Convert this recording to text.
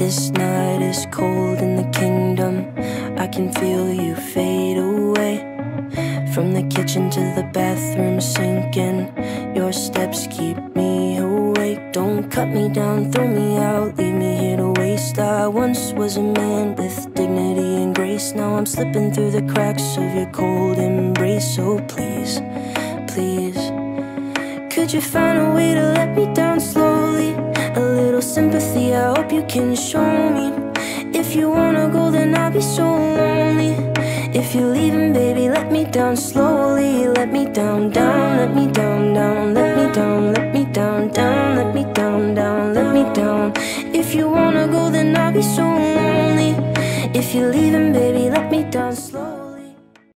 This night is cold in the kingdom. I can feel you fade away. From the kitchen to the bathroom sinking, your steps keep me awake. Don't cut me down, throw me out, leave me here to waste. I once was a man with dignity and grace. Now I'm slipping through the cracks of your cold embrace. So please, please, could you find a way to let me down slowly? A little sympathy, I hope you can show me. If you wanna go, then I'll be so lonely. If you're leaving, baby, let me down slowly. Let me down, down, let me down, down. Let me down, let me down, down. Let me down, down, let me down. If you wanna go, then I'll be so lonely. If you're leaving, baby, let me down slowly.